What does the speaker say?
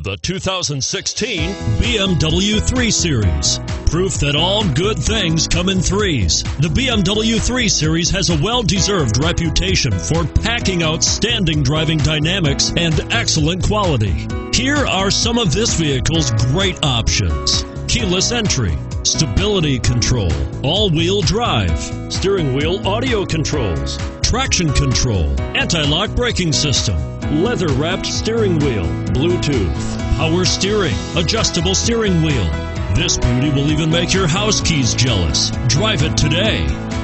The 2016 BMW 3 Series. Proof that all good things come in threes. The BMW 3 Series has a well-deserved reputation for packing outstanding driving dynamics and excellent quality. Here are some of this vehicle's great options: keyless entry, stability control, all-wheel drive, steering wheel audio controls, traction control, anti-lock braking system, leather-wrapped steering wheel, Bluetooth, power steering, adjustable steering wheel. This beauty will even make your house keys jealous. Drive it today.